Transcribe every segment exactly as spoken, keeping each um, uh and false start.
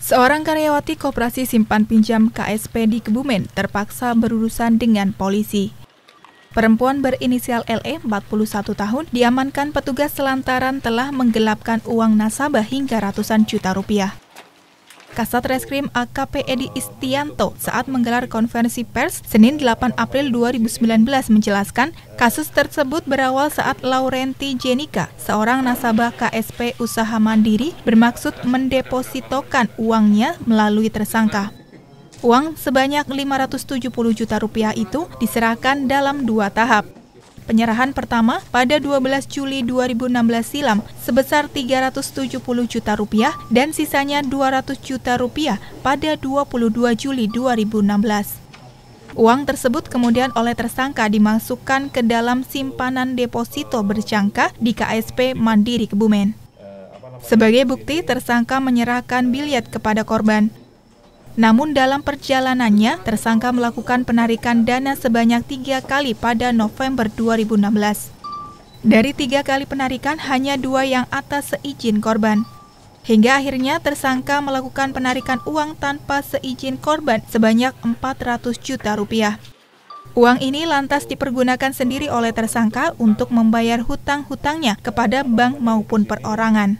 Seorang karyawati Koperasi Simpan Pinjam K S P di Kebumen terpaksa berurusan dengan polisi. Perempuan berinisial L E, empat puluh satu tahun, diamankan petugas lantaran telah menggelapkan uang nasabah hingga ratusan juta rupiah. Kasat Reskrim A K P Edi Istianto saat menggelar konferensi pers Senin delapan April dua ribu sembilan belas menjelaskan kasus tersebut berawal saat Laurenti Jenika, seorang nasabah K S P usaha mandiri, bermaksud mendepositokan uangnya melalui tersangka. Uang sebanyak lima ratus tujuh puluh juta rupiah itu diserahkan dalam dua tahap. Penyerahan pertama pada dua belas Juli dua ribu enam belas silam sebesar tiga ratus tujuh puluh juta rupiah dan sisanya dua ratus juta rupiah pada dua puluh dua Juli dua ribu enam belas. Uang tersebut kemudian oleh tersangka dimasukkan ke dalam simpanan deposito berjangka di K S P Mandiri Kebumen. Sebagai bukti, tersangka menyerahkan biliet kepada korban. Namun dalam perjalanannya, tersangka melakukan penarikan dana sebanyak tiga kali pada November dua ribu enam belas. Dari tiga kali penarikan, hanya dua yang atas seizin korban. Hingga akhirnya tersangka melakukan penarikan uang tanpa seizin korban sebanyak empat ratus juta rupiah. Uang ini lantas dipergunakan sendiri oleh tersangka untuk membayar hutang-hutangnya kepada bank maupun perorangan.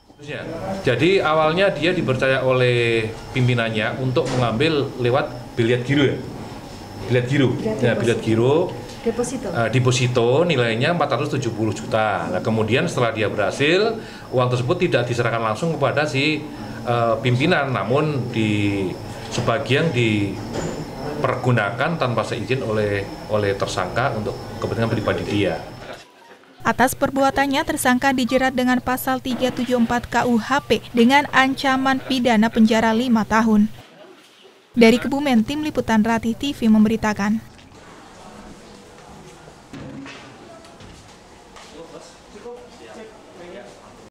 Jadi awalnya dia dipercaya oleh pimpinannya untuk mengambil lewat biliet giro ya, biliet giro, ya, biliet giro, deposito. Uh, deposito nilainya empat ratus tujuh puluh juta. Nah, kemudian setelah dia berhasil, uang tersebut tidak diserahkan langsung kepada si uh, pimpinan, namun di sebagian dipergunakan tanpa seizin oleh oleh tersangka untuk kepentingan pribadi dia. Atas perbuatannya, tersangka dijerat dengan pasal tiga tujuh empat K U H P dengan ancaman pidana penjara lima tahun. Dari Kebumen, Tim Liputan Ratih T V memberitakan.